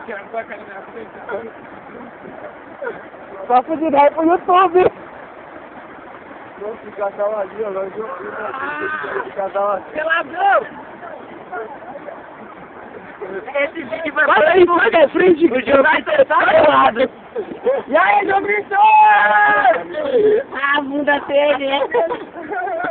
Tá fudido aí pro YouTube. Esse casal ali, ó. Esse casal ali. Peladão! Esse vídeo vai Olha aí, sai da frente, o João vai ser lado. E aí, João Vitor? A bunda dele.